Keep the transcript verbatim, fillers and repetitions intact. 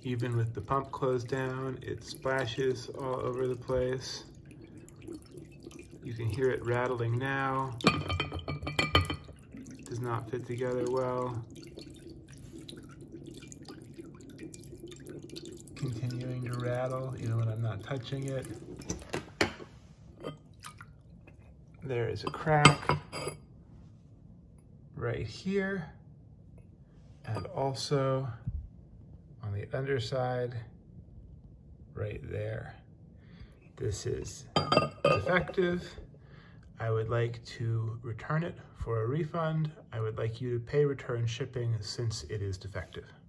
Even with the pump closed down, it splashes all over the place. You can hear it rattling now. Does not fit together well. Continuing to rattle even when I'm not touching it. There is a crack right here, and also on the underside right there. This is defective. I would like to return it for a refund. I would like you to pay return shipping since it is defective.